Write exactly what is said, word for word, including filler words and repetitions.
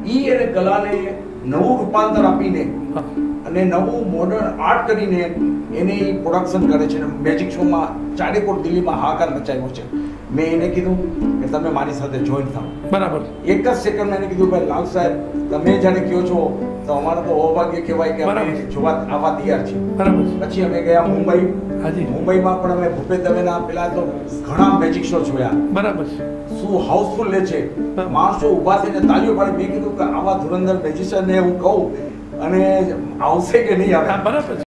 ઈ એને કલાને નવું રૂપાંતર આપીને અને નવું મોડર્ન આર્ટ કરીને એને પ્રોડક્શન કરે છે. મેજિક શોમાં ચારેકોર દિલ્હીમાં હાહાકાર મચાવ્યો છે. મેં એને કીધું કે તમે મારી સાથે જોઈન થાઓ. બરાબર. એક જ સેકન્ડમાં એને કીધું ભાઈ લાલ સાહેબ તમે જાણે કહો છો તો અમારે તો અભાગ્ય કહેવાય કે અમે જોવા આવવા તૈયાર છીએ. બરાબર. પછી અમે ગયા મુંબઈ. હાજી. મુંબઈમાં પણ અમે ભૂપેશ દવેના પેલા તો ઘણા મેજિક શો જોયા. બરાબર. શું હાઉસફુલ લે છે, માણસો ઊભા થઈને તાળીઓ પાડી. મેં કીધું કે આવા ધુરંધર મેજિશિયનને હું કહું અને આવશે કે નહીં આવે. બરાબર.